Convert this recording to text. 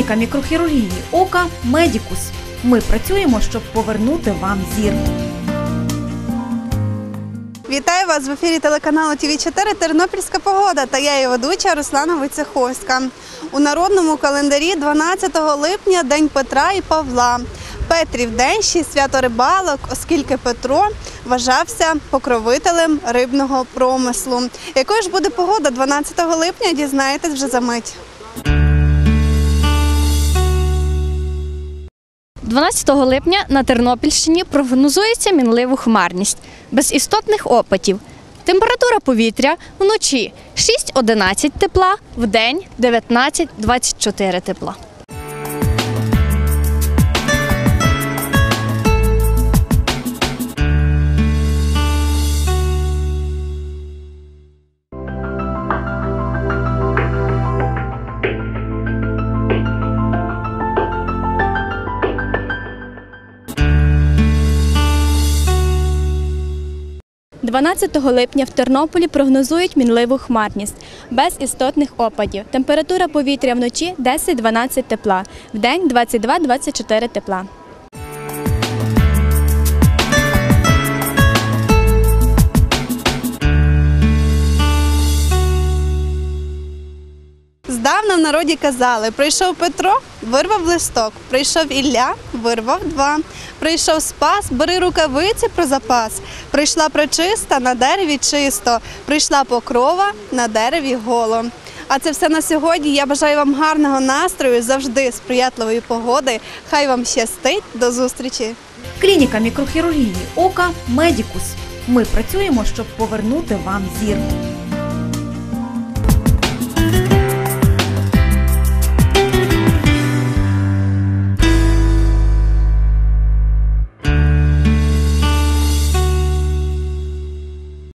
Клініка мікрохірургії ока «Медікус». Ми працюємо, щоб повернути вам зір. Вітаю вас в ефірі телеканалу ТВ4 «Тернопільська погода» та я її ведуча Руслана Войцеховська. У народному календарі 12 липня – День Петра і Павла. Петрів день, ще й свято рибалок, оскільки Петро вважався покровителем рибного промислу. Якою ж буде погода 12 липня, дізнаєтесь вже за мить. 12 липня на Тернопільщині прогнозується мінливу хмарність, без істотних опадів. Температура повітря вночі 6-11 тепла, вдень 19-24 тепла. – 12 липня в Тернополі прогнозують мінливу хмарність, без істотних опадів. Температура повітря вночі 10-12 тепла, вдень 22-24 тепла. Здавна в народі казали: прийшов Петро – вирвав листок, прийшов Ілля – вирвав два, прийшов Спас – бери рукавиці про запас, прийшла пречиста – на дереві чисто, прийшла покрова – на дереві голо. А це все на сьогодні. Я бажаю вам гарного настрою, завжди сприятливої погоди. Хай вам щастить. До зустрічі! Клініка мікрохірургії ока «Медікус». Ми працюємо, щоб повернути вам зір.